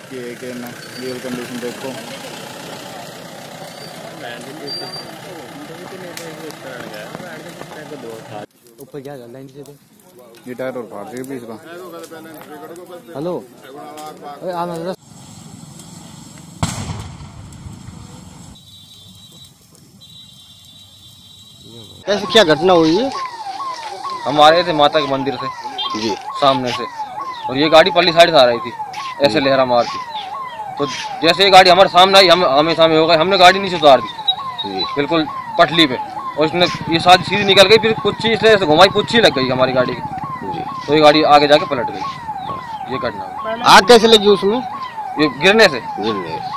कि real condition देखो। ऊपर क्या कर लाइन से ये टायर और फाड़ देगा भी इसका। हेलो कैसे क्या घटना हुई है? हम आ रहे थे माता के मंदिर से जी सामने से, और ये गाड़ी पल्ली साइड से आ रही थी, ऐसे लहरा मार थी। तो जैसे ये गाड़ी हमारे सामने आई, हम हमें सामने हो गए, हमने गाड़ी नीचे उतार दी बिल्कुल पटली पे, और इसने ये साथ सीधी निकल गई, फिर कुछ चीज से ऐसे घुमाई, कुछ ही लग गई हमारी गाड़ी की, तो ये गाड़ी आगे जाके पलट गई। ये घटना आग कैसे लगी उसमें? ये गिरने से।